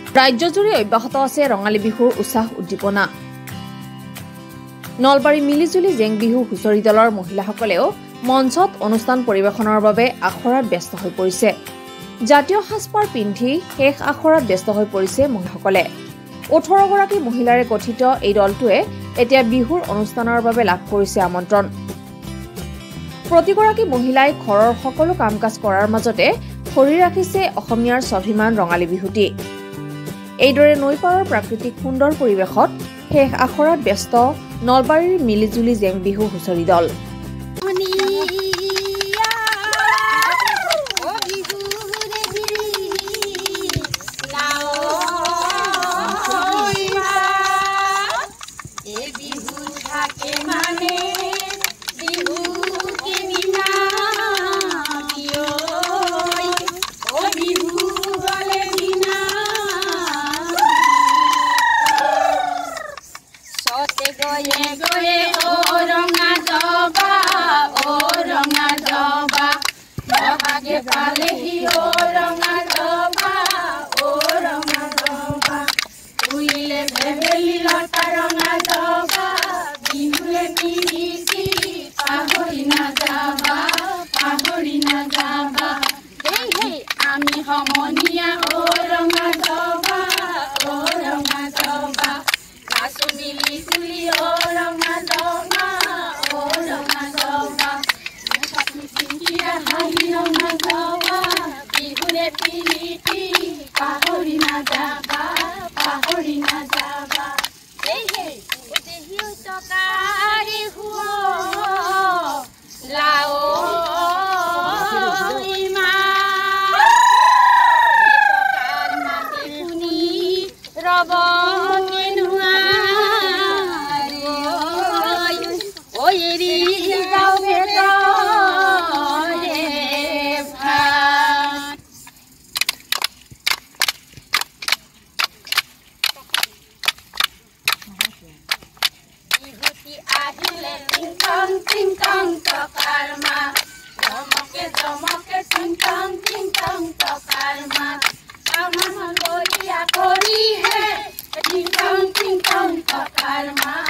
ৰাজ্যজুৰি অব্যাহত আছে ৰঙালী বিহুৰ উৎসাহ উদ্দীপনা। নলবাৰী মিলিজুলি জেং বিহু হুঁচৰি দলৰ মহিলাসকলেও মঞ্চত অনুষ্ঠান পৰিৱেশনৰ বাবে আখৰাত ব্যস্ত হৈ পৰিছে। জাতীয় সাজপাৰ পিন্ধি শেষ আখৰাত ব্যস্ত হৈ পৰিছে মহিলাসকলে। 18 গৰাকী মহিলাৰে গঠিত এই দলটোৱে এতিয়া বিহুৰ অনুষ্ঠানৰ বাবে লাভ কৰিছে আমন্ত্ৰণ। প্ৰতিগৰাকী মহিলাই ঘৰৰ সকলো কাম কাজ কৰাৰ মাজতে ধৰি ৰাখিছে অসমীয়াৰ স্বাভিমান ৰঙালী বিহুটি। এইদৰে নৈপাৰৰ প্ৰাকৃতিক সুন্দৰ পৰিৱেশত শেষ আখৰাত ব্যস্ত নলবাৰীৰ মিলিজুলি জেং বিহু হুঁচৰি দল। Ting tong, ting tong, tokar ma.